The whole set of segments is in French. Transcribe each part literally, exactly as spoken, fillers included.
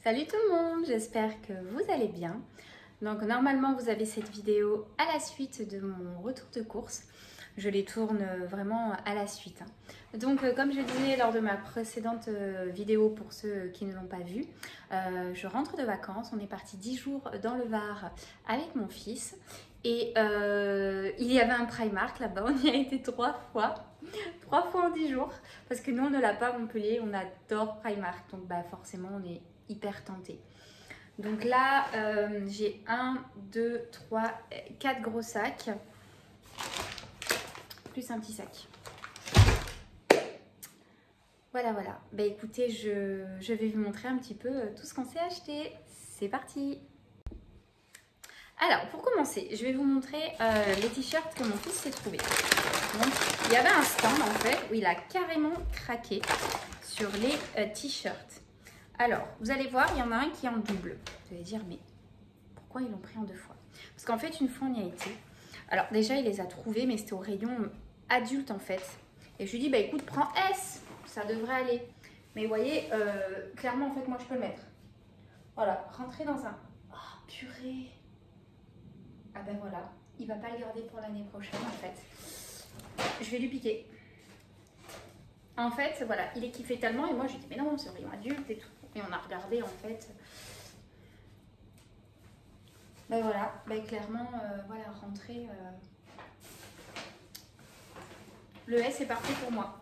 Salut tout le monde, j'espère que vous allez bien. Donc normalement vous avez cette vidéo à la suite de mon retour de course. Je les tourne vraiment à la suite. Donc euh, comme je disais lors de ma précédente euh, vidéo pour ceux qui ne l'ont pas vue, euh, je rentre de vacances. On est parti dix jours dans le Var avec mon fils. Et euh, il y avait un Primark là-bas, on y a été trois fois. Trois fois en dix jours. Parce que nous on ne l'a pas à Montpellier, on adore Primark. Donc bah forcément on est hyper tentée. Donc là, euh, j'ai un, deux, trois, quatre gros sacs, plus un petit sac. Voilà, voilà. Bah écoutez, je, je vais vous montrer un petit peu tout ce qu'on s'est acheté. C'est parti! Alors, pour commencer, je vais vous montrer euh, les t-shirts que mon fils s'est trouvé. Donc, il y avait un stand en fait où il a carrément craqué sur les euh, t-shirts. Alors, vous allez voir, il y en a un qui est en double. Vous allez dire, mais pourquoi ils l'ont pris en deux fois? Parce qu'en fait, une fois, on y a été. Alors, déjà, il les a trouvés, mais c'était au rayon adulte, en fait. Et je lui dis, bah écoute, prends S, ça devrait aller. Mais vous voyez, euh, clairement, en fait, moi, je peux le mettre. Voilà, rentrer dans un... Oh, purée. Ah ben voilà, il va pas le garder pour l'année prochaine, en fait. Je vais lui piquer. En fait, voilà, il est kiffé tellement. Et moi, je lui dis, mais non, c'est au rayon adulte et tout. Et on a regardé en fait. Ben voilà, ben clairement, euh, voilà, rentrer. Euh... Le S est parti pour moi.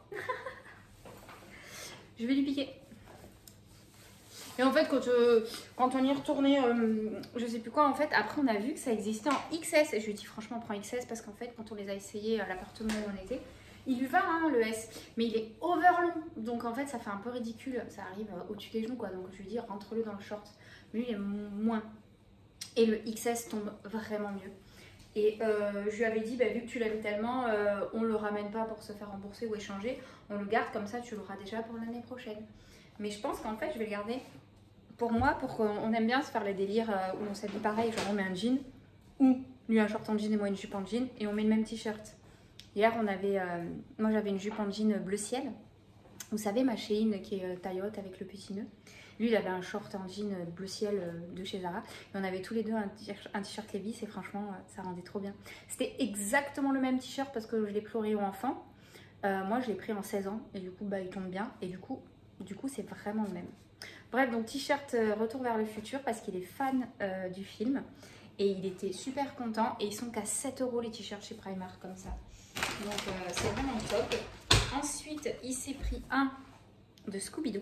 Je vais lui piquer. Et en fait, quand, euh, quand on y est retourné, euh, je sais plus quoi, en fait, après on a vu que ça existait en X S. Et je lui ai dit, franchement, prends X S parce qu'en fait, quand on les a essayés à l'appartement où on était, il lui va hein, le S, mais il est over long, donc en fait ça fait un peu ridicule, ça arrive au-dessus des genoux quoi, donc je lui dis rentre-le dans le short, lui il est moins, et le X S tombe vraiment mieux. Et euh, je lui avais dit, bah, vu que tu l'aimes tellement, euh, on le ramène pas pour se faire rembourser ou échanger, on le garde comme ça tu l'auras déjà pour l'année prochaine. Mais je pense qu'en fait je vais le garder pour moi, pour qu'on aime bien se faire les délires euh, où on s'habille pareil, genre on met un jean, ou lui un short en jean et moi une jupe en jean, et on met le même t-shirt. Hier, on avait, euh, moi j'avais une jupe en jean bleu ciel. Vous savez, ma Shein qui est euh, taille haute avec le petit nœud. Lui, il avait un short en jean bleu ciel euh, de chez Zara. Et on avait tous les deux un t-shirt Levi's et franchement, euh, ça rendait trop bien. C'était exactement le même t-shirt parce que je l'ai pris au rayon enfant. Euh, moi, je l'ai pris en seize ans et du coup, bah, il tombe bien. Et du coup, du coup, c'est vraiment le même. Bref, donc t-shirt euh, Retour vers le futur parce qu'il est fan euh, du film. Et il était super content. Et ils sont qu'à sept euros les t-shirts chez Primark comme ça. Donc euh, c'est vraiment top. Ensuite, il s'est pris un de Scooby-Doo.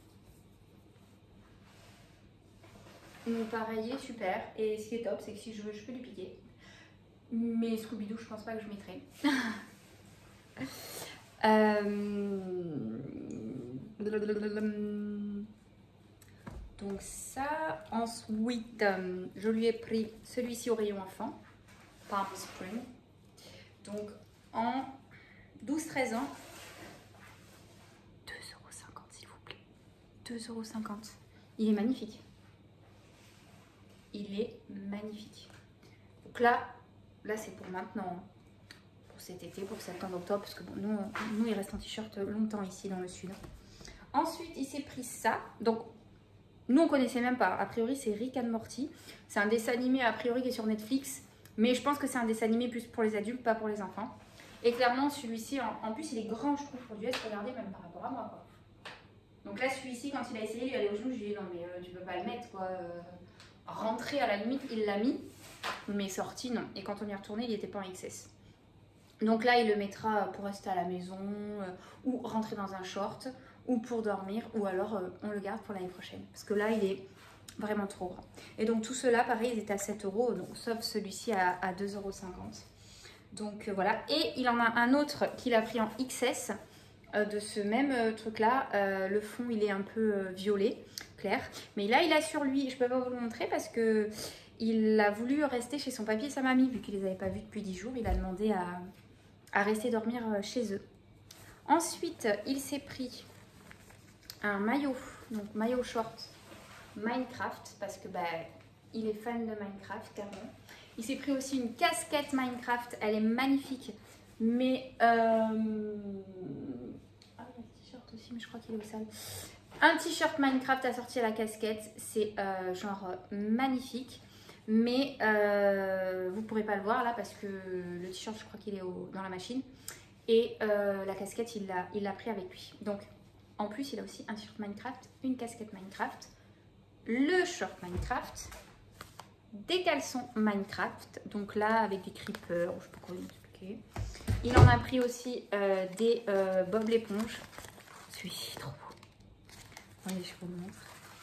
Donc pareil, il est super. Et ce qui est top, c'est que si je veux, je peux lui piquer. Mais Scooby-Doo, je pense pas que je mettrai. euh... Donc ça, ensuite, je lui ai pris celui-ci au rayon enfant. Palm Spring. Donc en douze treize ans, deux euros cinquante s'il vous plaît. deux euros cinquante. Il est magnifique. Il est magnifique. Donc là, là c'est pour maintenant. Pour cet été, pour septembre, octobre. Parce que bon, nous, nous il reste en t-shirt longtemps ici dans le sud. Ensuite, il s'est pris ça. Donc, nous on connaissait même pas. A priori, c'est Rick and Morty. C'est un dessin animé a priori qui est sur Netflix. Mais je pense que c'est un dessin animé plus pour les adultes, pas pour les enfants. Et clairement, celui-ci, en, en plus, il est grand, je trouve, pour du S. Regardez, même par rapport à moi, quoi. Donc là, celui-ci, quand il a essayé, il allait au genou, je lui ai dit, non, mais euh, tu peux pas le mettre, quoi. Euh, rentrer, à la limite, il l'a mis. Mais sorti, non. Et quand on y est retourné, il n'était pas en X S. Donc là, il le mettra pour rester à la maison, euh, ou rentrer dans un short, ou pour dormir, ou alors euh, on le garde pour l'année prochaine. Parce que là, il est vraiment trop grand. Et donc tout cela, pareil, ils étaient à sept euros, donc, sauf celui-ci à, à deux euros cinquante. Donc euh, voilà. Et il en a un autre qu'il a pris en X S euh, de ce même euh, truc-là. Euh, le fond, il est un peu euh, violet, clair. Mais là, il a sur lui, je peux pas vous le montrer parce que il a voulu rester chez son papy et sa mamie, vu qu'il les avait pas vus depuis dix jours. Il a demandé à, à rester dormir chez eux. Ensuite, il s'est pris un maillot, donc maillot short Minecraft, parce que bah, il est fan de Minecraft, clairement. Il s'est pris aussi une casquette Minecraft, elle est magnifique, mais... Euh... Ah, il y a le t-shirt aussi, mais je crois qu'il est au sale. Un t-shirt Minecraft assorti à la casquette, c'est euh, genre magnifique. Mais euh, vous ne pourrez pas le voir là parce que le t-shirt, je crois qu'il est au, dans la machine. Et euh, la casquette, il l'a il l'a pris avec lui. Donc, en plus, il a aussi un t-shirt Minecraft, une casquette Minecraft, le short Minecraft, des caleçons Minecraft. Donc là, avec des creepers, je ne sais pas comment expliquer. Il en a pris aussi euh, des euh, Bob l'éponge. Celui-ci est trop beau. Allez, je vous le montre.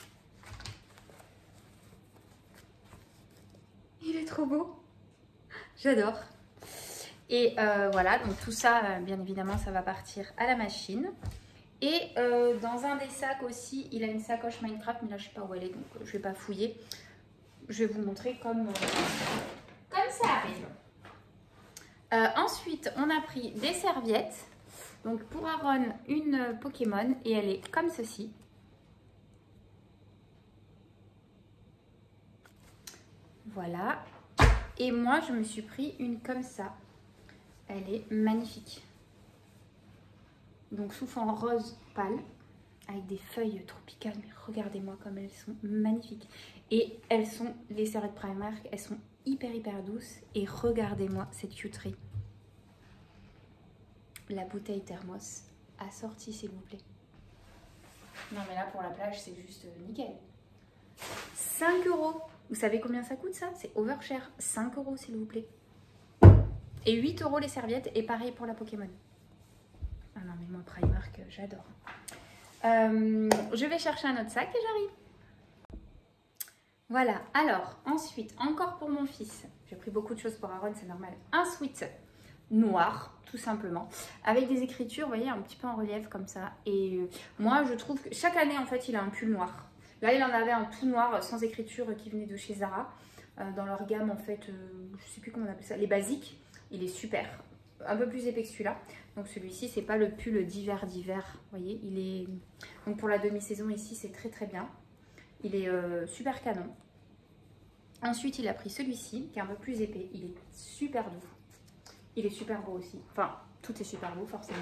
Il est trop beau. J'adore. Et euh, voilà, donc tout ça, euh, bien évidemment, ça va partir à la machine. Et euh, dans un des sacs aussi, il a une sacoche Minecraft, mais là, je ne sais pas où elle est, donc euh, je ne vais pas fouiller. Je vais vous montrer comme, euh, comme ça arrive. Euh, ensuite, on a pris des serviettes. Donc pour Aaron, une Pokémon, et elle est comme ceci. Voilà. Et moi, je me suis pris une comme ça. Elle est magnifique. Donc souffle en rose pâle, avec des feuilles tropicales. Mais regardez-moi comme elles sont magnifiques. Et elles sont, les serviettes Primark, elles sont hyper hyper douces. Et regardez-moi cette cuterie. La bouteille thermos assortie, s'il vous plaît. Non mais là pour la plage, c'est juste nickel. cinq euros. Vous savez combien ça coûte ça? C'est overcher. cinq euros s'il vous plaît. Et huit euros les serviettes. Et pareil pour la Pokémon. Ah non mais moi Primark, j'adore. Euh, je vais chercher un autre sac et j'arrive. Voilà. Alors ensuite, encore pour mon fils. J'ai pris beaucoup de choses pour Aaron, c'est normal. Un sweat noir, tout simplement. Avec des écritures, vous voyez, un petit peu en relief comme ça. Et euh, moi, je trouve que chaque année, en fait, il a un pull noir. Là, il en avait un tout noir sans écriture qui venait de chez Zara. Euh, dans leur gamme, en fait, euh, je sais plus comment on appelle ça, les basiques. Il est super. Un peu plus épais que celui-là. Donc celui-ci, c'est pas le pull d'hiver d'hiver. Vous voyez, il est... Donc pour la demi-saison ici, c'est très très bien. Il est euh, super canon. Ensuite, il a pris celui-ci, qui est un peu plus épais. Il est super doux. Il est super beau aussi. Enfin, tout est super beau, forcément.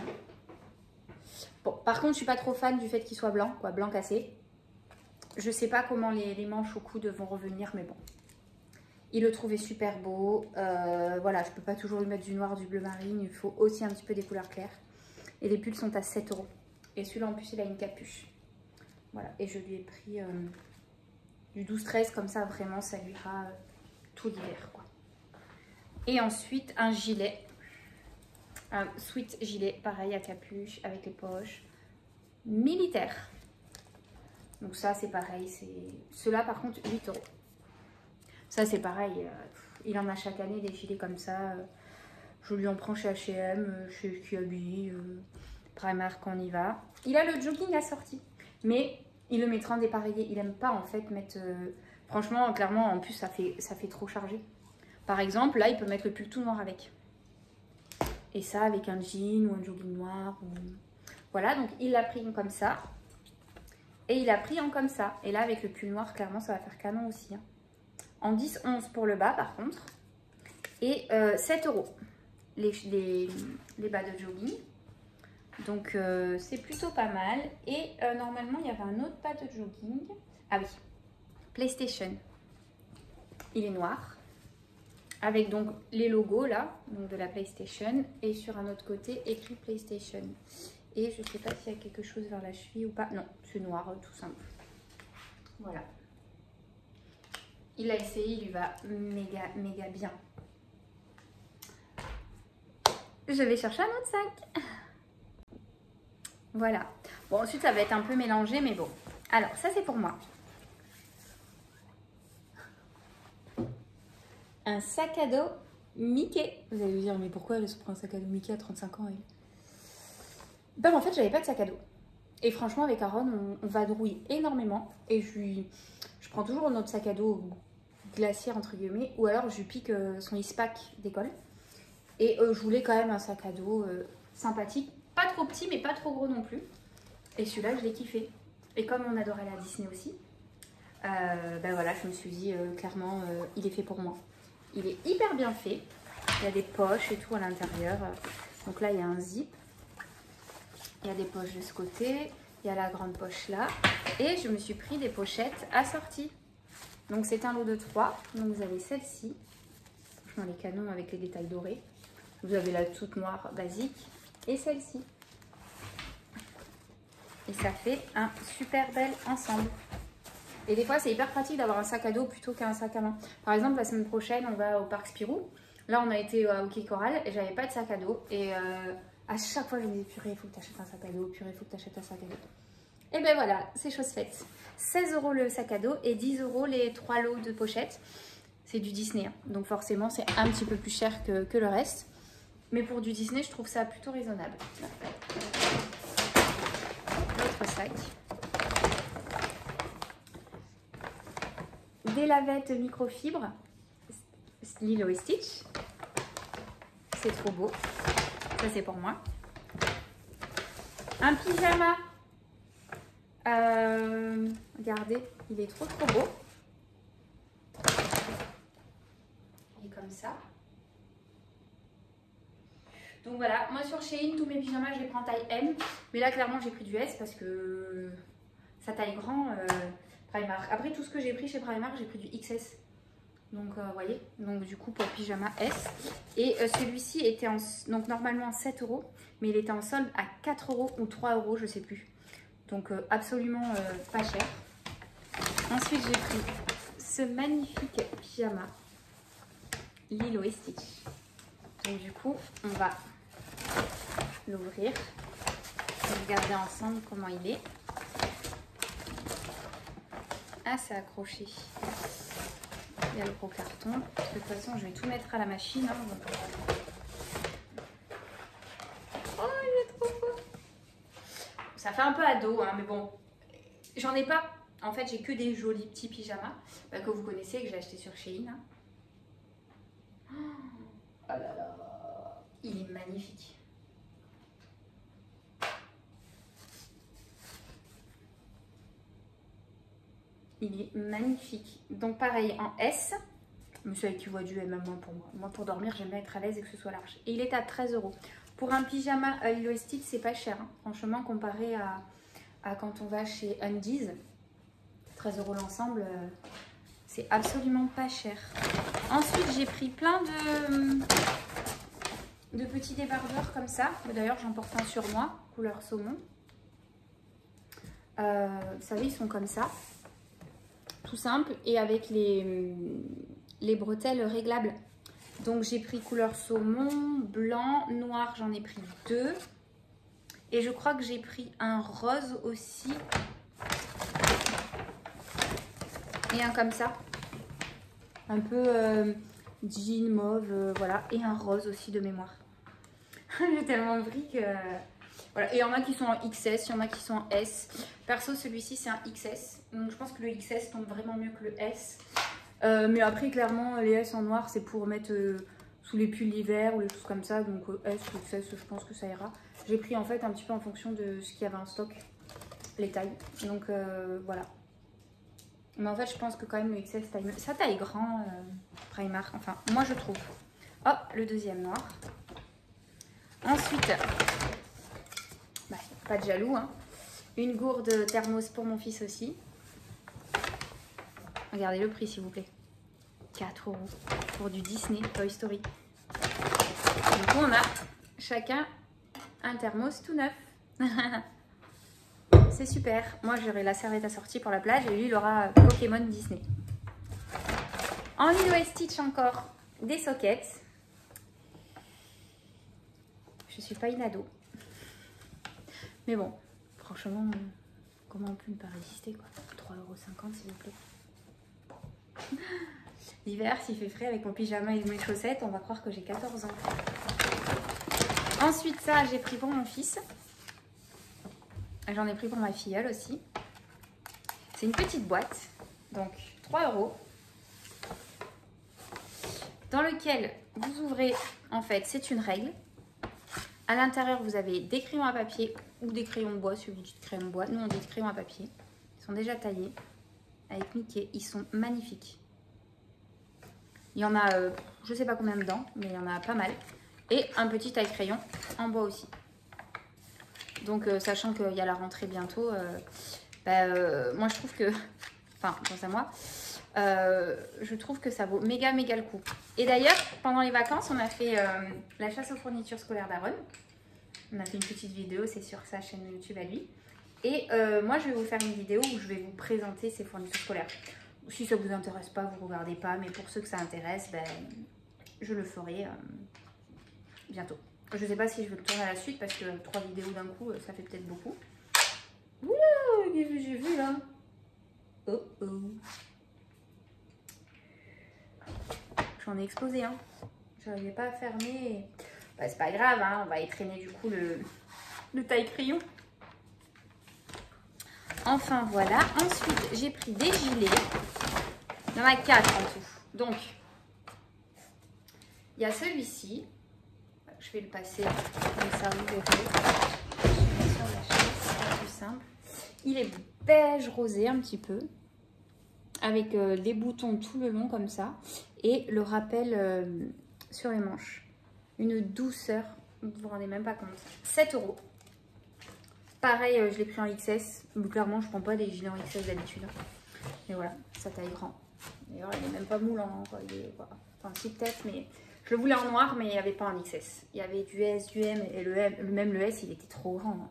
Bon, par contre, je suis pas trop fan du fait qu'il soit blanc, quoi, blanc cassé. Je sais pas comment les, les manches au coude vont revenir, mais bon. Il le trouvait super beau. Euh, voilà, je peux pas toujours lui mettre du noir, du bleu marine. Il faut aussi un petit peu des couleurs claires. Et les pulls sont à sept euros. Et celui-là, en plus, il a une capuche. Voilà, et je lui ai pris euh, du douze treize, comme ça, vraiment, ça lui ira euh, tout l'hiver, quoi. Et ensuite, un gilet. Un sweat gilet, pareil, à capuche, avec les poches. Militaire. Donc ça, c'est pareil. Ceux-là, par contre, huit euros. Ça, c'est pareil. Euh, il en a chaque année des gilets comme ça. Euh, je lui en prends chez H et M, euh, chez Kiabi, euh, Primark, on y va. Il a le jogging assorti. Mais il le mettra en dépareillé. Il n'aime pas, en fait, mettre... Euh, franchement, clairement, en plus, ça fait, ça fait trop chargé. Par exemple, là, il peut mettre le pull tout noir avec. Et ça, avec un jean ou un jogging noir. Ou... Voilà, donc il l'a pris comme ça. Et il a pris en comme ça. Et là, avec le pull noir, clairement, ça va faire canon aussi. Hein. En dix onze pour le bas, par contre. Et euh, sept euros les, les, les bas de jogging. Donc, euh, c'est plutôt pas mal. Et euh, normalement, il y avait un autre bas de jogging. Ah oui, PlayStation. Il est noir. Avec donc les logos là, donc de la PlayStation, et sur un autre côté écrit PlayStation. Et je ne sais pas s'il y a quelque chose vers la cheville ou pas. Non, c'est noir, tout simple. Voilà. Il a essayé, il lui va méga, méga bien. Je vais chercher un autre sac. Voilà. Bon, ensuite ça va être un peu mélangé, mais bon. Alors, ça c'est pour moi. Un sac à dos Mickey. Vous allez me dire, mais pourquoi elle se prend un sac à dos Mickey à trente-cinq ans elle? Ben en fait, j'avais pas de sac à dos. Et franchement, avec Aaron, on, on vadrouille énormément. Et je lui, je prends toujours notre sac à dos glaciaire, entre guillemets. Ou alors, je lui pique euh, son ispac d'école. Et euh, je voulais quand même un sac à dos euh, sympathique. Pas trop petit, mais pas trop gros non plus. Et celui-là, je l'ai kiffé. Et comme on adorait la Disney aussi, euh, ben voilà, je me suis dit, euh, clairement, euh, il est fait pour moi. Il est hyper bien fait. Il y a des poches et tout à l'intérieur. Donc là, il y a un zip. Il y a des poches de ce côté. Il y a la grande poche là. Et je me suis pris des pochettes assorties. Donc c'est un lot de trois. Donc vous avez celle-ci. Franchement les canons avec les détails dorés. Vous avez la toute noire basique. Et celle-ci. Et ça fait un super bel ensemble. Et des fois c'est hyper pratique d'avoir un sac à dos plutôt qu'un sac à main. Par exemple la semaine prochaine on va au parc Spirou. Là on a été au Quai Coral et j'avais pas de sac à dos. Et euh, à chaque fois je me disais purée il faut que tu achètes un sac à dos. Purée il faut que tu achètes un sac à dos. Et ben voilà, c'est chose faite. seize euros le sac à dos et dix euros les trois lots de pochettes. C'est du Disney, hein. Donc forcément c'est un petit peu plus cher que, que le reste. Mais pour du Disney, je trouve ça plutôt raisonnable. L'autre sac. Des lavettes microfibre. Lilo et Stitch. C'est trop beau. Ça c'est pour moi. Un pyjama. Euh, regardez, il est trop trop beau. Il est comme ça. Donc voilà, moi sur Shein, tous mes pyjamas, je les prends taille M. Mais là, clairement, j'ai pris du S parce que ça taille grand euh, Primark. Après, tout ce que j'ai pris chez Primark, j'ai pris du X S. Donc, vous euh, voyez, donc du coup, pour pyjama S. Et euh, celui-ci était en, donc normalement sept euros. Mais il était en solde à quatre euros ou trois euros, je sais plus. Donc euh, absolument euh, pas cher. Ensuite j'ai pris ce magnifique pyjama Lilo et Stitch. Donc du coup on va l'ouvrir et regarder ensemble comment il est. Ah c'est accroché. Il y a le gros carton. De toute façon je vais tout mettre à la machine. Hein, donc... Oh il est trop beau. Ça fait un peu ado, hein, mais bon, j'en ai pas. En fait, j'ai que des jolis petits pyjamas bah, que vous connaissez, que j'ai acheté sur Shein. Hein. Oh là là, il est magnifique. Il est magnifique. Donc pareil, en S, mais celui qui voit du M, même pour moi. Moi, pour dormir, j'aime bien être à l'aise et que ce soit large. Et il est à treize euros. Pour un pyjama à Lilo et Stitch, c'est pas cher. Hein. Franchement, comparé à, à quand on va chez Undies, treize euros l'ensemble, euh, c'est absolument pas cher. Ensuite, j'ai pris plein de, de petits débardeurs comme ça. D'ailleurs, j'en porte un sur moi, couleur saumon. Euh, vous savez, ils sont comme ça. Tout simple. Et avec les, les bretelles réglables. Donc j'ai pris couleur saumon, blanc, noir, j'en ai pris deux. Et je crois que j'ai pris un rose aussi. Et un comme ça. Un peu euh, jean, mauve, euh, voilà. Et un rose aussi de mémoire. J'ai tellement pris que... Voilà. Et il y en a qui sont en X S, il y en a qui sont en S. Perso, celui-ci c'est un X S. Donc je pense que le X S tombe vraiment mieux que le S. Euh, mais après, clairement, les S en noir, c'est pour mettre euh, sous les pulls l'hiver ou les choses comme ça. Donc euh, S ou X S, je pense que ça ira. J'ai pris en fait un petit peu en fonction de ce qu'il y avait en stock, les tailles. Donc euh, voilà. Mais en fait, je pense que quand même le X S taille mieux. Ça taille grand, euh, Primark. Enfin, moi je trouve. Oh, le deuxième noir. Ensuite, bah, pas de jaloux, hein. Une gourde thermos pour mon fils aussi. Regardez le prix s'il vous plaît. quatre euros pour du Disney Toy Story. Du coup, on a chacun un thermos tout neuf. C'est super. Moi, j'aurai la serviette assortie pour la plage et lui, il aura Pokémon Disney. En Lilo et Stitch encore, des sockets. Je suis pas une ado. Mais bon, franchement, comment on peut ne pas résister quoi. trois euros cinquante s'il vous plaît. L'hiver, s'il fait frais avec mon pyjama et mes chaussettes, on va croire que j'ai quatorze ans. Ensuite, ça, j'ai pris pour mon fils. J'en ai pris pour ma filleule aussi. C'est une petite boîte, donc trois euros. Dans lequel vous ouvrez, en fait, c'est une règle. À l'intérieur, vous avez des crayons à papier ou des crayons de bois, si vous dites crayon de bois. Nous, on dit crayons à papier. Ils sont déjà taillés avec Mickey. Ils sont magnifiques. Il y en a, euh, je sais pas combien dedans, mais il y en a pas mal. Et un petit taille-crayon en bois aussi. Donc, euh, sachant qu'il y a la rentrée bientôt, euh, bah, euh, moi je trouve que, enfin, pense à moi, euh, je trouve que ça vaut méga méga le coup. Et d'ailleurs, pendant les vacances, on a fait euh, la chasse aux fournitures scolaires d'Aaron. On a fait une petite vidéo, c'est sur sa chaîne YouTube à lui. Et euh, moi, je vais vous faire une vidéo où je vais vous présenter ces fournitures scolaires. Si ça ne vous intéresse pas, vous ne regardez pas, mais pour ceux que ça intéresse, ben, je le ferai euh, bientôt. Je ne sais pas si je vais le tourner à la suite parce que trois vidéos d'un coup, ça fait peut-être beaucoup. Oula, qu'est-ce que j'ai vu là? Oh oh. J'en ai explosé, hein. Je n'arrivais pas à fermer. Bah, c'est pas grave, hein. On va étraîner du coup le, le taille-crayon. Enfin voilà. Ensuite, j'ai pris des gilets. Il y en a quatre en tout. Donc, il y a celui-ci. Je vais le passer comme ça, vous verrez. Je vais mettre sur la chaise, c'est plus simple. Il est beige rosé un petit peu, avec euh, des boutons tout le long comme ça, et le rappel euh, sur les manches. Une douceur, vous ne vous rendez même pas compte. sept euros. Pareil, euh, je l'ai pris en X S. Donc, clairement, je ne prends pas des gilets en X S d'habitude. Mais voilà, ça taille grand. D'ailleurs, il n'est même pas moulant, quoi. Il est, voilà. Enfin, si peut-être, mais... Je le voulais en noir, mais il n'y avait pas en X S. Il y avait du S, du M, et le M, même le S, il était trop grand.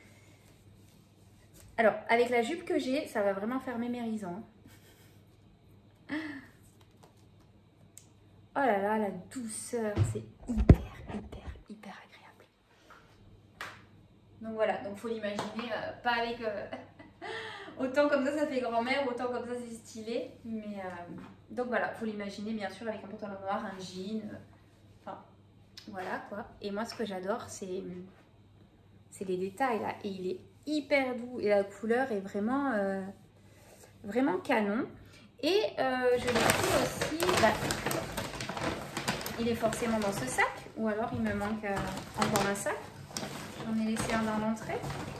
Alors, avec la jupe que j'ai, ça va vraiment faire mémérisant. Oh là là, la douceur, c'est hyper, hyper, hyper agréable. Donc voilà, donc faut l'imaginer, euh, pas avec... Euh, autant comme ça, ça fait grand-mère, autant comme ça, c'est stylé. Mais euh, donc voilà, faut l'imaginer bien sûr avec un pantalon noir, un jean... Euh, Enfin, voilà quoi. Et moi, ce que j'adore, c'est c'est les détails là. Et il est hyper doux. Et la couleur est vraiment, euh, vraiment canon. Et euh, je l'ai pris aussi... Bah, il est forcément dans ce sac. Ou alors, il me manque euh, encore un sac. J'en ai laissé un dans l'entrée.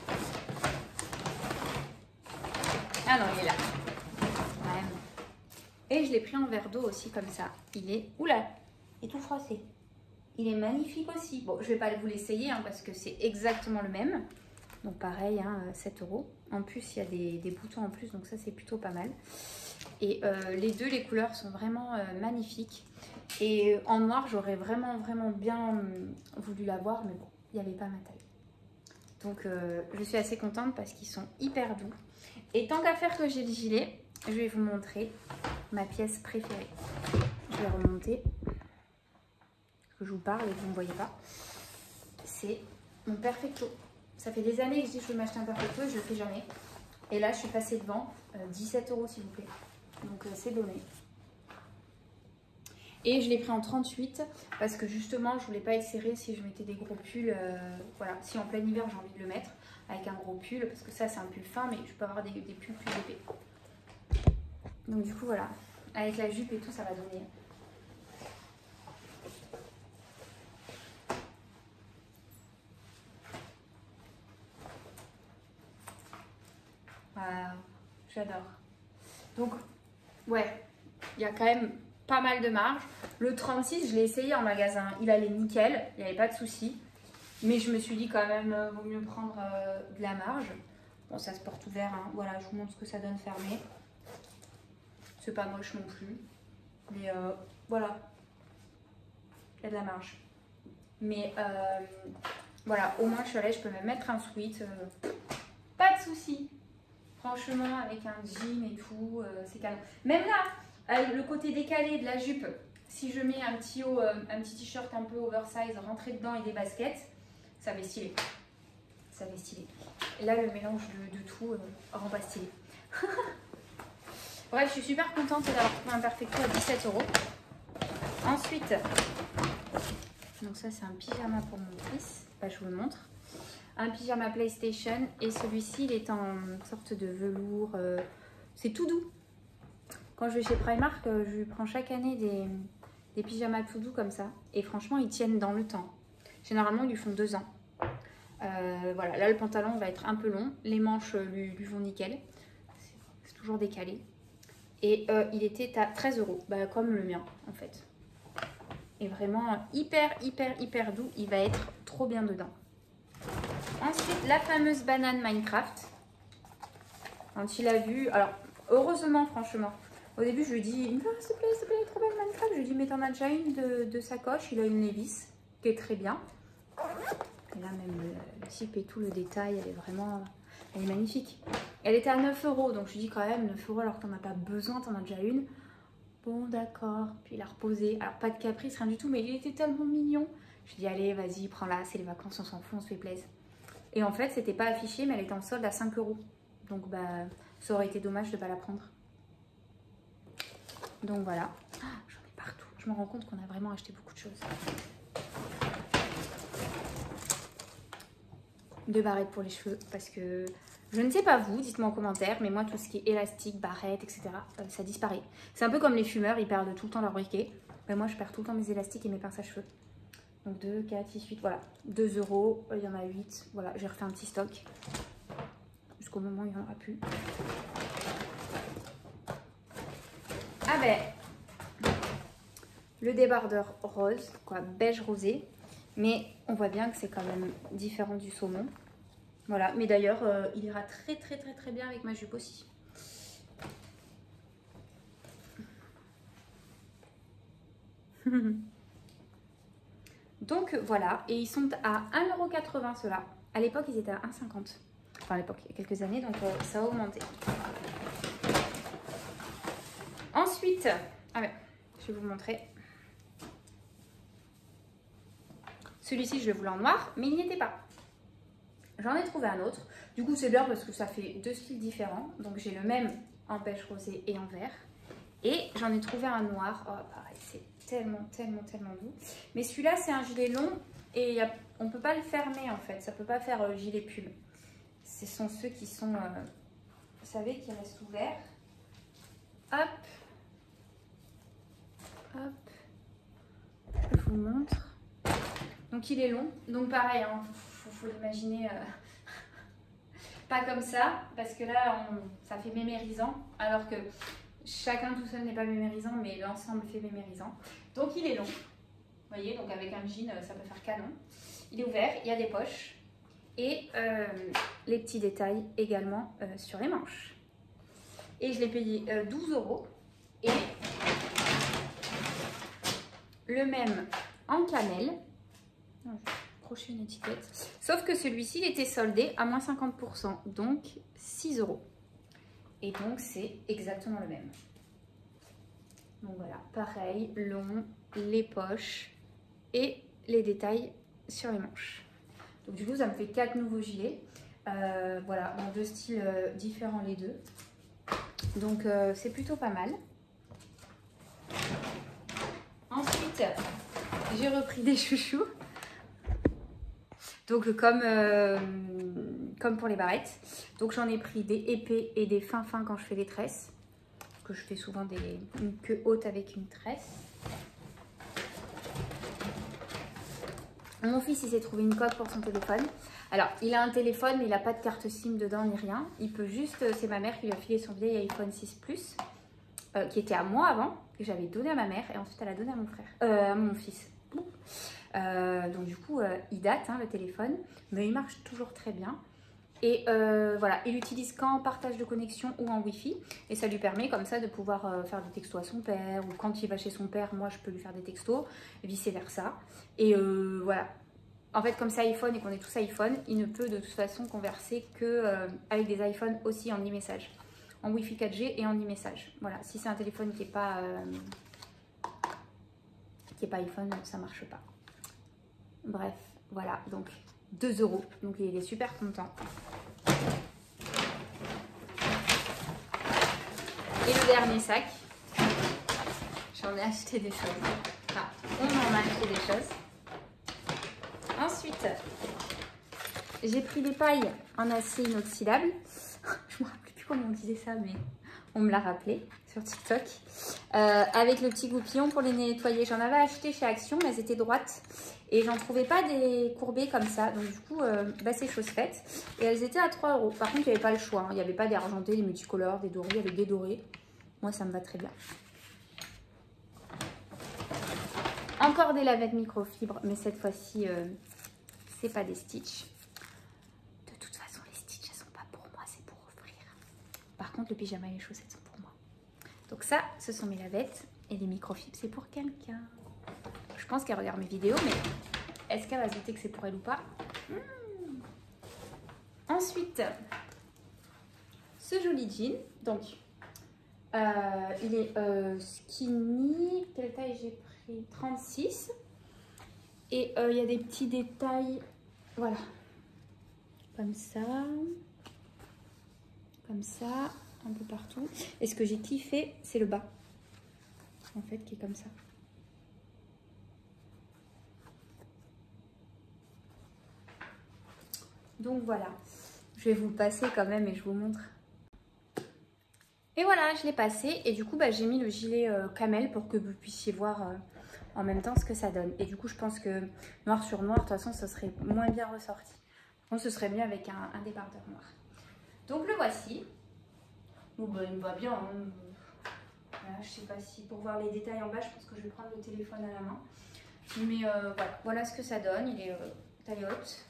Ah non, il est là. Vraiment. Et je l'ai pris en verre d'eau aussi comme ça. Il est... Oula, il est tout froissé. Il est magnifique aussi. Bon, je ne vais pas vous l'essayer hein, parce que c'est exactement le même. Donc pareil, hein, sept euros. En plus, il y a des, des boutons en plus, donc ça c'est plutôt pas mal. Et euh, les deux, les couleurs sont vraiment euh, magnifiques. Et en noir, j'aurais vraiment, vraiment bien euh, voulu l'avoir, mais bon, il n'y avait pas ma taille. Donc euh, je suis assez contente parce qu'ils sont hyper doux. Et tant qu'à faire que j'ai le gilet, je vais vous montrer ma pièce préférée. Je vais remonter. Que je vous parle et que vous ne voyez pas, c'est mon Perfecto. Ça fait des années que je dis que je veux m'acheter un Perfecto et je ne le fais jamais. Et là, je suis passée devant, euh, dix-sept euros s'il vous plaît. Donc, euh, c'est donné. Et je l'ai pris en trente-huit parce que justement, je voulais pas être serrée si je mettais des gros pulls. Euh, voilà, si en plein hiver, j'ai envie de le mettre avec un gros pull, parce que ça, c'est un pull fin, mais je peux avoir des, des pulls plus épais. Donc, du coup, voilà. Avec la jupe et tout, ça va donner... Waouh, j'adore. Donc, ouais, il y a quand même pas mal de marge. Le trente-six, je l'ai essayé en magasin. Il allait nickel, il n'y avait pas de souci. Mais je me suis dit quand même, euh, vaut mieux prendre euh, de la marge. Bon, ça se porte ouvert, hein. Voilà, je vous montre ce que ça donne fermé. C'est pas moche non plus. Mais euh, voilà, il y a de la marge. Mais euh, voilà, au moins je suis allée, je peux même mettre un sweat. Euh, pas de souci. Franchement, avec un jean et tout, euh, c'est canon. Même là, avec le côté décalé de la jupe, si je mets un petit haut, euh, un petit t-shirt un peu oversize rentré dedans et des baskets, ça va stylé. Ça va stylé. Et là, le mélange de, de tout euh, rend pas stylé. Bref, je suis super contente d'avoir trouvé un Perfecto à dix-sept euros. Ensuite, donc ça, c'est un pyjama pour mon fils. Bah, je vous le montre. Un pyjama PlayStation et celui-ci il est en sorte de velours, euh, c'est tout doux. Quand je vais chez Primark, euh, je lui prends chaque année des, des pyjamas tout doux comme ça et franchement ils tiennent dans le temps. Généralement ils lui font deux ans. Euh, voilà, là le pantalon va être un peu long, les manches lui, lui vont nickel, c'est toujours décalé. Et euh, il était à treize euros, bah, comme le mien en fait. Et vraiment hyper hyper hyper doux, il va être trop bien dedans. Ensuite, la fameuse banane Minecraft. Quand il a vu, alors heureusement franchement, au début je lui dis, il me dit oh, s'il te plaît, s'il te plaît, elle est trop belle Minecraft. Je lui dis mais t'en as déjà une de, de sacoche, il a une Levi's qui est très bien. Et là même le, le type et tout, le détail, elle est vraiment, elle est magnifique. Elle était à neuf euros, donc je lui dis quand même neuf euros alors que t'en as pas besoin, t'en as déjà une. Bon d'accord, puis il a reposé, alors pas de caprice, rien du tout, mais il était tellement mignon. Je lui dis allez vas-y, prends-la, c'est les vacances, on s'en fout, on se fait plaisir. Et en fait c'était pas affiché, mais elle était en solde à cinq euros. Donc bah ça aurait été dommage de ne pas la prendre. Donc voilà. Oh, j'en ai partout. Je me rends compte qu'on a vraiment acheté beaucoup de choses. Deux barrettes pour les cheveux. Parce que je ne sais pas vous, dites-moi en commentaire. Mais moi tout ce qui est élastique, barrettes, et cetera. Euh, ça disparaît. C'est un peu comme les fumeurs. Ils perdent tout le temps leur briquet. Ben, moi je perds tout le temps mes élastiques et mes pinces à cheveux. Donc deux, quatre, six, huit. Voilà. deux euros. Il y en a huit. Voilà. J'ai refait un petit stock. Jusqu'au moment où il n'y en aura plus. Ah ben, le débardeur rose, quoi, beige rosé. Mais on voit bien que c'est quand même différent du saumon. Voilà, mais d'ailleurs, euh, il ira très très très très bien avec ma jupe aussi. Donc voilà, et ils sont à un euro quatre-vingts ceux-là. À l'époque, ils étaient à un euro cinquante. Enfin, à l'époque, il y a quelques années, donc euh, ça a augmenté. Ensuite, ah ouais, je vais vous montrer. Celui-ci, je le voulais en noir, mais il n'y était pas. J'en ai trouvé un autre. Du coup, c'est bien parce que ça fait deux styles différents. Donc, j'ai le même en beige rosé et en vert. Et j'en ai trouvé un noir. Oh, pareil, c'est tellement, tellement, tellement doux. Mais celui-là, c'est un gilet long et a, on ne peut pas le fermer en fait. Ça ne peut pas faire euh, gilet pull. Ce sont ceux qui sont, euh, vous savez, qui restent ouverts. Hop. Hop. Je vous montre. Donc il est long, donc pareil, il hein, faut, faut l'imaginer euh, pas comme ça, parce que là on, ça fait mémérisant, alors que chacun tout seul n'est pas mémérisant, mais l'ensemble fait mémérisant. Donc il est long, vous voyez, donc avec un jean ça peut faire canon. Il est ouvert, il y a des poches et euh, les petits détails également euh, sur les manches. Et je l'ai payé euh, douze euros et le même en camel. Non, je vais accrocher une étiquette. Sauf que celui-ci, il était soldé à moins cinquante pour cent, donc six euros. Et donc, c'est exactement le même. Donc voilà, pareil, long, les poches et les détails sur les manches. Donc du coup, ça me fait quatre nouveaux gilets. Euh, voilà, dans deux styles euh, différents les deux. Donc euh, c'est plutôt pas mal. Ensuite, j'ai repris des chouchous. Donc comme, euh, comme pour les barrettes. Donc j'en ai pris des épais et des fins fins quand je fais les tresses. Parce que je fais souvent des, une queue haute avec une tresse. Mon fils il s'est trouvé une coque pour son téléphone. Alors il a un téléphone mais il n'a pas de carte SIM dedans ni rien. Il peut juste, c'est ma mère qui lui a filé son vieil iPhone six plus. Euh, qui était à moi avant, que j'avais donné à ma mère. Et ensuite elle a donné à mon frère, euh, à mon fils. Euh, donc du coup euh, il date hein, le téléphone, mais il marche toujours très bien et euh, voilà, il l'utilise qu'en partage de connexion ou en wifi et ça lui permet comme ça de pouvoir euh, faire des textos à son père, ou quand il va chez son père moi je peux lui faire des textos et vice versa. Et euh, voilà, en fait comme c'est iPhone et qu'on est tous iPhone, il ne peut de toute façon converser que euh, avec des iPhones aussi en e-message, en wifi quatre G et en e-message. Voilà, si c'est un téléphone qui n'est pas euh, qui est pas iPhone, ça marche pas. Bref, voilà, donc deux euros. Donc il est super content. Et le dernier sac, j'en ai acheté des choses. Enfin, on en a acheté des choses. Ensuite, j'ai pris des pailles en acier inoxydable. Je me rappelle plus comment on disait ça, mais on me l'a rappelé sur TikTok. Euh, avec le petit goupillon pour les nettoyer. J'en avais acheté chez Action, mais elles étaient droites. Et j'en trouvais pas des courbées comme ça. Donc du coup, euh, bah, c'est chose faite. Et elles étaient à trois euros. Par contre, il n'y avait pas le choix. Hein. Il n'y avait pas des argentés, des multicolores, des dorés. Il y avait des dorés. Moi, ça me va très bien. Encore des lavettes microfibres. Mais cette fois-ci, euh, c'est pas des Stitch. par contre, le pyjama et les chaussettes sont pour moi. Donc ça, ce sont mes lavettes. Et les microfibres, c'est pour quelqu'un. Je pense qu'elle regarde mes vidéos, mais est-ce qu'elle va se douter que c'est pour elle ou pas? hmm. Ensuite, ce joli jean. Donc, euh, il est euh, skinny. Quelle taille j'ai pris? trente-six. Et euh, il y a des petits détails. Voilà. Comme ça. Comme ça. Un peu partout. Et ce que j'ai kiffé, c'est le bas. En fait, qui est comme ça. Donc voilà. Je vais vous le passer quand même et je vous montre. Et voilà, je l'ai passé. Et du coup, bah, j'ai mis le gilet euh, camel pour que vous puissiez voir euh, en même temps ce que ça donne. Et du coup, je pense que noir sur noir, de toute façon, ça serait moins bien ressorti. Donc, ce serait mieux avec un, un débardeur noir. Donc, le voici. Bon, bah, il me va bien. Hein. Voilà, je sais pas si pour voir les détails en bas, je pense que je vais prendre le téléphone à la main. Mais euh, voilà, voilà ce que ça donne. Il est euh, taille haute.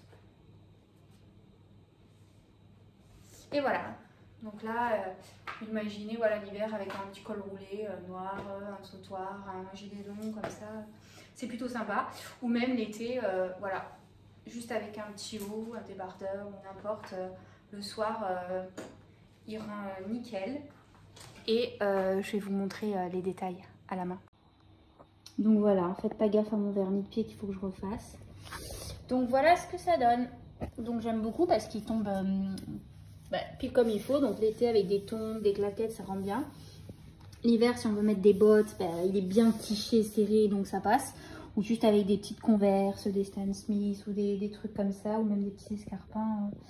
Et voilà. Donc là, euh, imaginez voilà, l'hiver avec un petit col roulé euh, noir, euh, un sautoir, un gilet long comme ça. C'est plutôt sympa. Ou même l'été, euh, voilà, juste avec un petit haut, un débardeur ou n'importe. Euh, le soir, euh, il rend euh, nickel. Et euh, je vais vous montrer euh, les détails à la main. Donc voilà, faites pas gaffe à mon vernis de pied qu'il faut que je refasse. Donc voilà ce que ça donne. Donc j'aime beaucoup parce qu'il tombe euh, bah, pile comme il faut. Donc l'été avec des tons, des claquettes, ça rend bien. L'hiver, si on veut mettre des bottes, bah, il est bien tiché, serré, donc ça passe. Ou juste avec des petites converses, des Stan Smith ou des, des trucs comme ça, ou même des petits escarpins. Euh.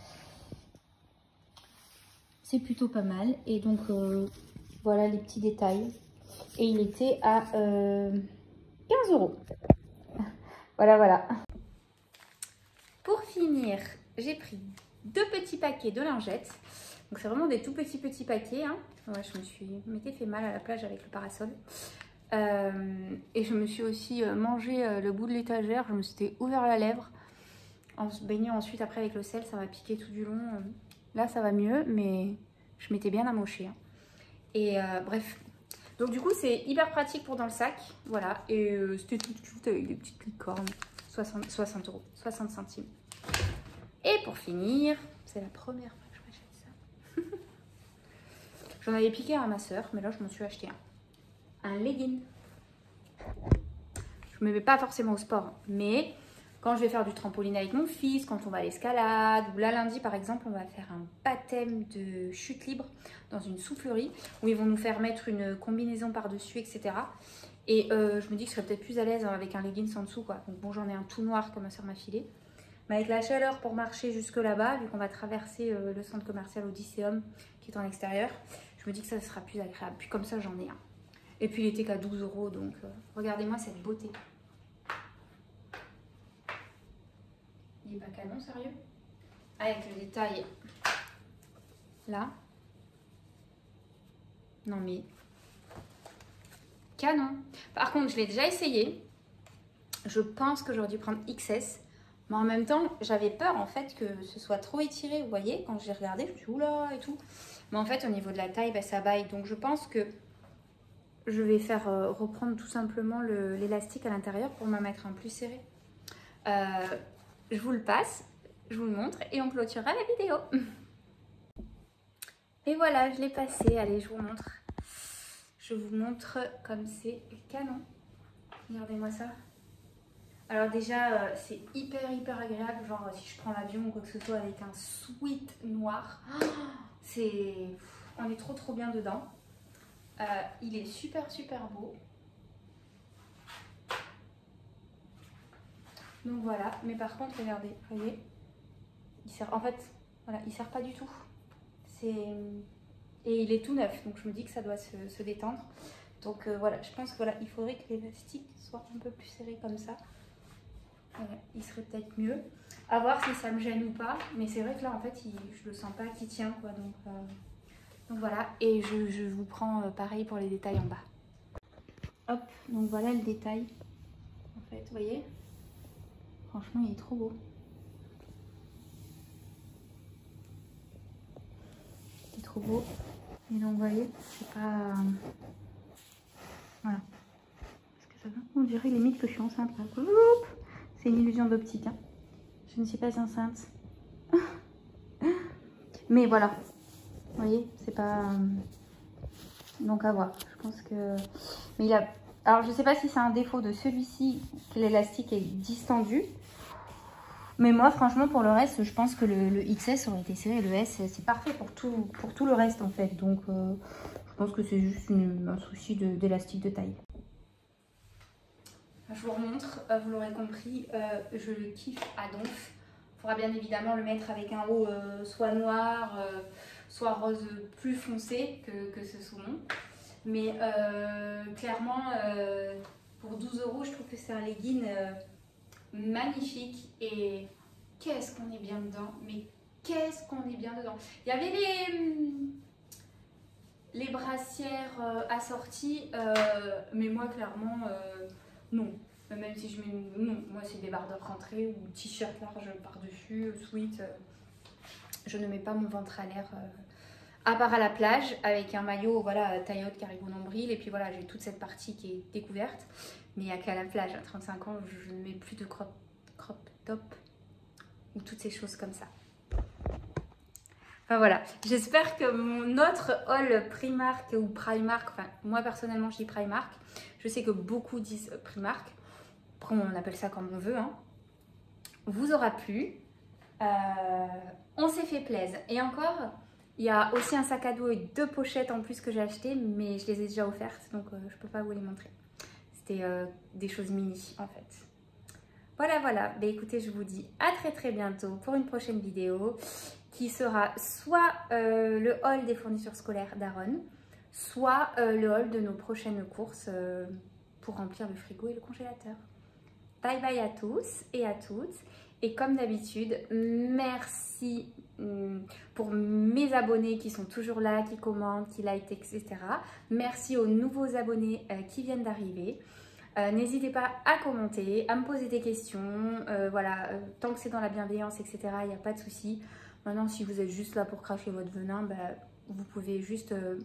C'est plutôt pas mal. Et donc euh, voilà les petits détails. Et il était à euh, quinze euros. Voilà, voilà. Pour finir, j'ai pris deux petits paquets de lingettes. Donc c'est vraiment des tout petits petits paquets. Hein. Ouais, je me suis m'étais fait mal à la plage avec le parasol. Euh, et je me suis aussi mangé le bout de l'étagère. Je me suis ouvert la lèvre. En se baignant ensuite après avec le sel, ça m'a piqué tout du long. Là ça va mieux, mais je m'étais bien amochée. Hein. Et euh, bref. Donc du coup c'est hyper pratique pour dans le sac. Voilà. Et euh, c'était tout cute avec des petites licornes. soixante, soixante euros. soixante centimes. Et pour finir, c'est la première fois que je m'achète ça. J'en avais piqué un à ma soeur, mais là je m'en suis acheté un. Un legging. Je ne me mets pas forcément au sport, mais quand je vais faire du trampoline avec mon fils, quand on va à l'escalade, ou là lundi par exemple, on va faire un baptême de chute libre dans une soufflerie, où ils vont nous faire mettre une combinaison par-dessus, et cetera. Et euh, je me dis que je serais peut-être plus à l'aise avec un legging en dessous, quoi. Donc bon, j'en ai un tout noir comme ma soeur m'a filé. Mais avec la chaleur pour marcher jusque là-bas, vu qu'on va traverser euh, le centre commercial Odysseum qui est en extérieur, je me dis que ça sera plus agréable. Puis comme ça, j'en ai un. Et puis il était qu'à douze euros, donc euh, regardez-moi cette beauté. Il est pas canon, sérieux? Avec le détail là. Non mais canon. Par contre, je l'ai déjà essayé. Je pense que j'aurais dû prendre X S. Mais en même temps, j'avais peur en fait que ce soit trop étiré. Vous voyez, quand j'ai regardé, je me suis dit oula et tout. Mais en fait, au niveau de la taille, bah, ça baille. Donc je pense que je vais faire euh, reprendre tout simplement l'élastique à l'intérieur pour m'en mettre un plus serré. Euh, je vous le passe, je vous le montre et on clôturera la vidéo. Et voilà, je l'ai passé. Allez, je vous montre. Je vous montre comme c'est canon. Regardez-moi ça. Alors déjà, euh, c'est hyper hyper agréable. Genre si je prends l'avion ou quoi que ce soit avec un sweat noir, oh, c'est, on est trop trop bien dedans. Euh, il est super super beau. Donc voilà. Mais par contre, regardez, vous voyez, il sert. En fait, voilà, il sert pas du tout. C'est et il est tout neuf. Donc je me dis que ça doit se, se détendre. Donc euh, voilà, je pense que voilà, il faudrait que l'élastique soit un peu plus serré comme ça. Voilà, il serait peut-être mieux. À voir si ça me gêne ou pas. Mais c'est vrai que là, en fait, il, je le sens pas qui tient, quoi. Donc, euh, donc voilà. Et je, je vous prends euh, pareil pour les détails en bas. Hop, donc voilà le détail. En fait, vous voyez, franchement, il est trop beau. Il est trop beau. Et donc, vous voyez, c'est pas... Voilà. Est-ce que ça va? On dirait limite que je suis enceinte. C'est une illusion d'optique. Hein. Je ne suis pas enceinte. Mais voilà. Vous voyez, c'est pas... Donc, à voir. Je pense que... Mais il a... Alors, je ne sais pas si c'est un défaut de celui-ci, que l'élastique est distendu. Mais moi, franchement, pour le reste, je pense que le, le X S aurait été serré. Le S, c'est parfait pour tout, pour tout le reste, en fait. Donc, euh, je pense que c'est juste une, un souci d'élastique de, de taille. Je vous remontre, vous l'aurez compris, euh, je le kiffe à donf. Il faudra bien évidemment le mettre avec un haut euh, soit noir, euh, soit rose plus foncé que, que ce saumon. Mais euh, clairement, euh, pour douze euros, je trouve que c'est un legging euh, magnifique. Et qu'est-ce qu'on est bien dedans, mais qu'est-ce qu'on est bien dedans. Il y avait les, les brassières euh, assorties, euh, mais moi clairement, euh, non. Même si je mets une... Non, moi c'est des bardeurs rentrées ou t-shirt large par-dessus, sweat. Euh, je ne mets pas mon ventre à l'air... Euh, à part à la plage, avec un maillot, voilà, taille haute, caribou nombril. Et puis voilà, j'ai toute cette partie qui est découverte. Mais il n'y a qu'à la plage, à trente-cinq ans, je ne mets plus de crop, crop top. Ou toutes ces choses comme ça. Enfin voilà, j'espère que mon autre haul Primark ou Primark, enfin moi personnellement je dis Primark. Je sais que beaucoup disent Primark. Après on appelle ça comme on veut. Hein. Vous aura plu. Euh, on s'est fait plaisir. Et encore... Il y a aussi un sac à dos et deux pochettes en plus que j'ai acheté, mais je les ai déjà offertes, donc euh, je ne peux pas vous les montrer. C'était euh, des choses mini en fait. Voilà, voilà. Bah, écoutez, je vous dis à très très bientôt pour une prochaine vidéo qui sera soit euh, le haul des fournitures scolaires d'Aaron, soit euh, le haul de nos prochaines courses euh, pour remplir le frigo et le congélateur. Bye bye à tous et à toutes. Et comme d'habitude, merci pour mes abonnés qui sont toujours là, qui commentent, qui like, et cetera. Merci aux nouveaux abonnés euh, qui viennent d'arriver. Euh, N'hésitez pas à commenter, à me poser des questions. Euh, voilà, euh, tant que c'est dans la bienveillance, et cetera, il n'y a pas de souci. Maintenant, si vous êtes juste là pour cracher votre venin, bah, vous pouvez juste euh,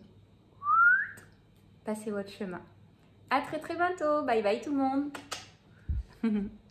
passer votre chemin. À très très bientôt. Bye bye tout le monde.